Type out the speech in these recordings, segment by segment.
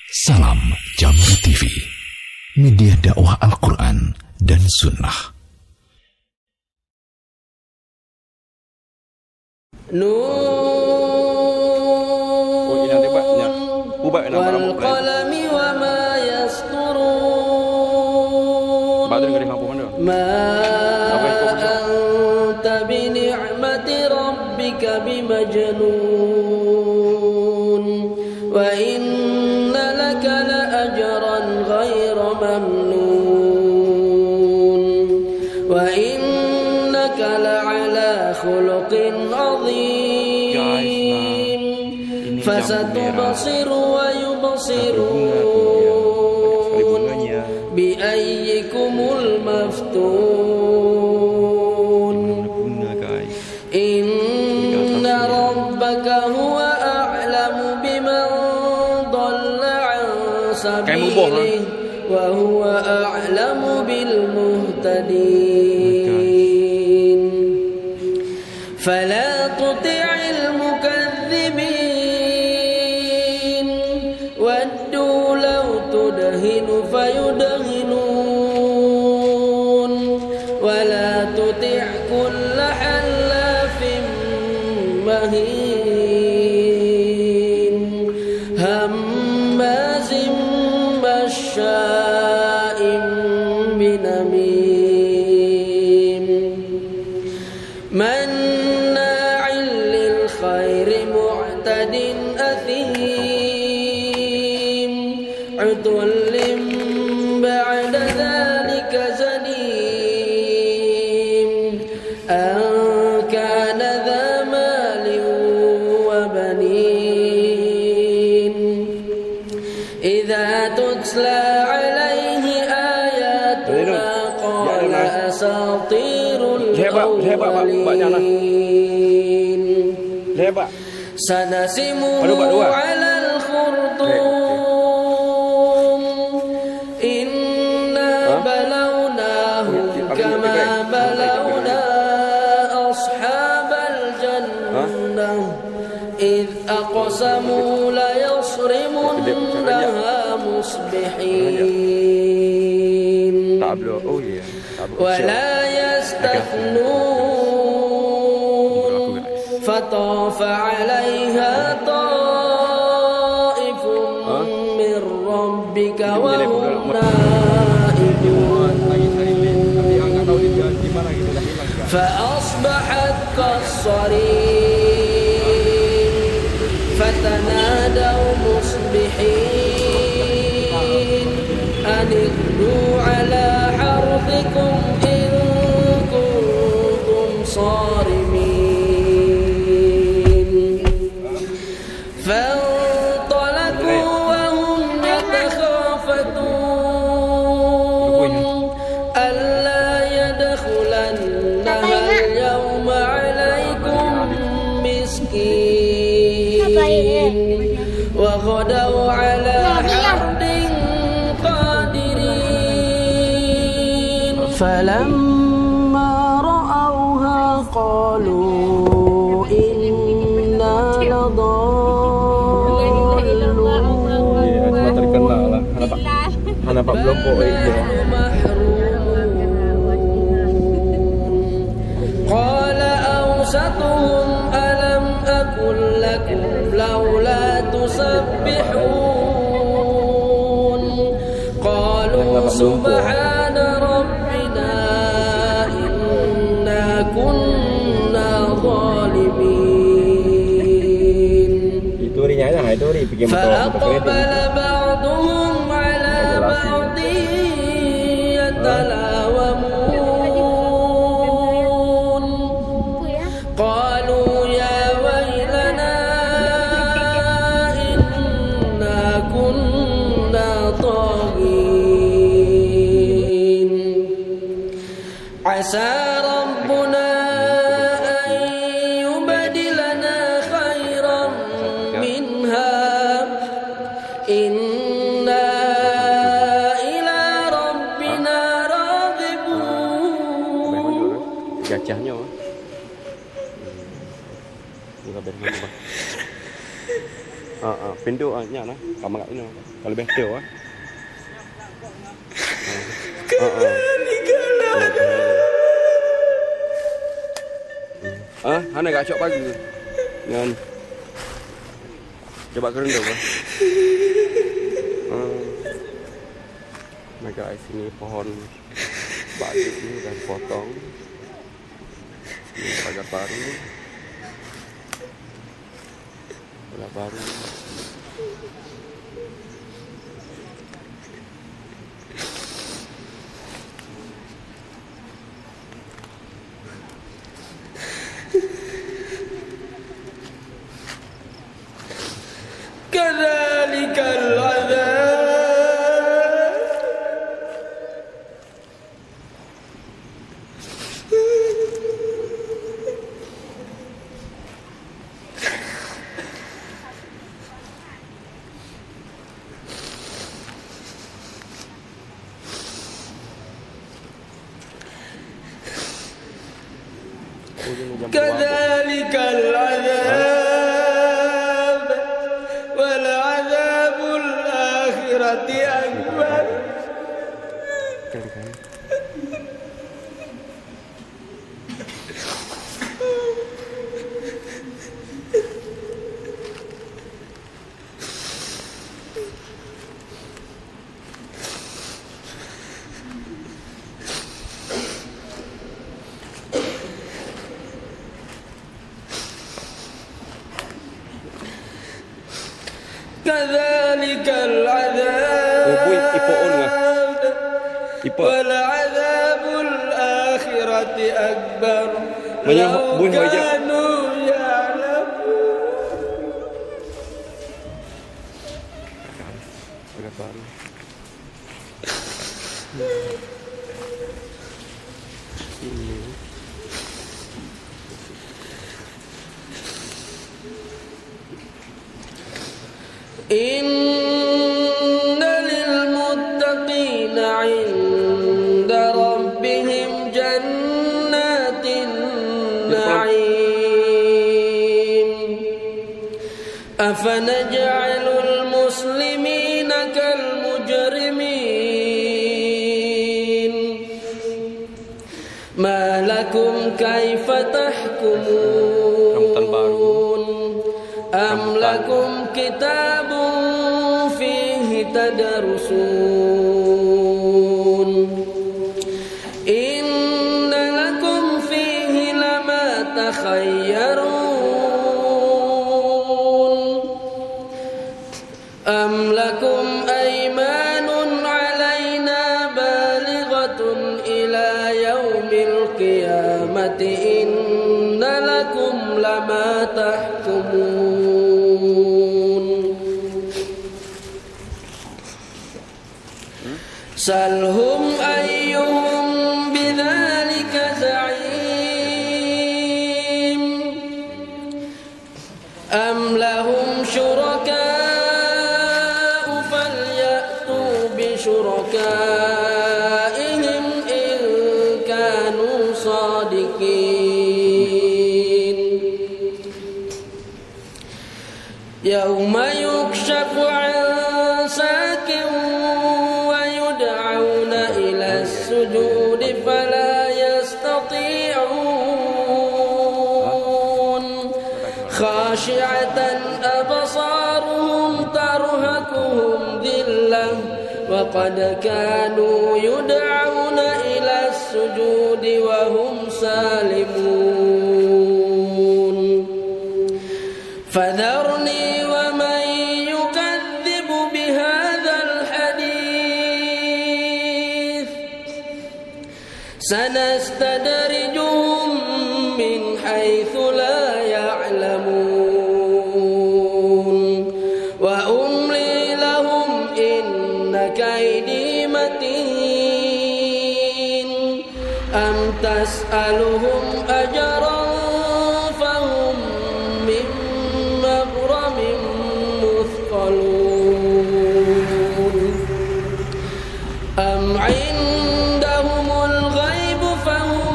Salam Jamra TV, media dakwah Al-Quran dan Sunnah. Wal qalami wa ma yasturun. Ma anta bi ni'mati rabbika bimajnun. Wa inna laka la ajran ghayra mamnun. Wa innaka la ala khuluqin azim. Fasatubsiru wa yubsirun bi ayyikumul maftun. Inna rabbaka huwa a'lamu biman dhalla an sabilihi wa huwa a'lamu bil muhtadin. Fala tuti'il mukaththibin waddu law tudhinu fayudhinun wa la tuti' kulla halafin mahin hammazin masya'in binamim manna'in lil khairi mu'tadin athim utullin ba'da dhalika zanim an kana dha malin wa banin idha tutla alayhi ayatuna qala asatirul awwalin sanasimu alal khurtum inna balawnahum kama balawna ashabal jannah idh aqsamu la yasrimunnaha musbihin wa la yastathnun fatafa 'alayha ta'ifun min rabbika wa hum na'imun fa asbahat kassarin fatanadaw musbihin an iddu 'ala harthikum in kuntum sarimin فانطلقوا وهم يتخافتون ألا يدخلنها اليوم عليكم مسكين وغدوا على حرد قادرين فلما رأوها قالوا إنا Anak Pak belum kok itu. Qala awsatuhum alam aqul lakum laula tusabbihun qalu subhana rabbina inna kunna zalimin. Itu rinya itu ri bikin motor. Faqbala ba'duhum بعض يتلاومون قالوا يا ويلنا إنا كنا طاغين عسى ربنا أن يبدلنا خيرا منها gajahnya bukan dari mana, Bang? Penduk nya nah. Kamera ini. Kalau betul ah. Hana gak cok pagi. Dengan coba keren dong. Nah guys, ini pohon batu ini dan potong. Ini pagar baru. Pagar baru. كذلك العذاب كذلك العذاب ولعذاب الآخرة أكبر كذلك العذاب ولعذاب الآخرة أكبر لو كانوا يعلمون إن للمتقين عند ربهم جنات النعيم أفنجعل المسلمين كالمجرمين ما لكم كيف تحكمون أم لكم كتاب فيه تدرسون إن لكم فيه لما تخيرون أم لكم أيمان علينا بالغة إلى يوم القيامة إن لكم لما تحكمون سلهم أيهم بذلك زعيم أم لهم شركاء فليأتوا بشركائهم إن كانوا صادقين يوم يكشف عن ساك ويدعون إلى السجود فلا يستطيعون خاشعة أبصارهم ترهقهم ذلة وقد كانوا يدعون إلى السجود وهم سالمون فذرني ومن يكذب بهذا الحديث سنستدرجهم من حيث لا يعلمون وأملي لهم إن كيدي متين أم تسألهم أجرا فهم من مغرم مثقلون أم عندهم الغيب فهم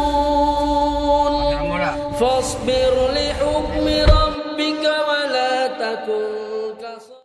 يكتبون فاصبر لحكم ربك ولا كنت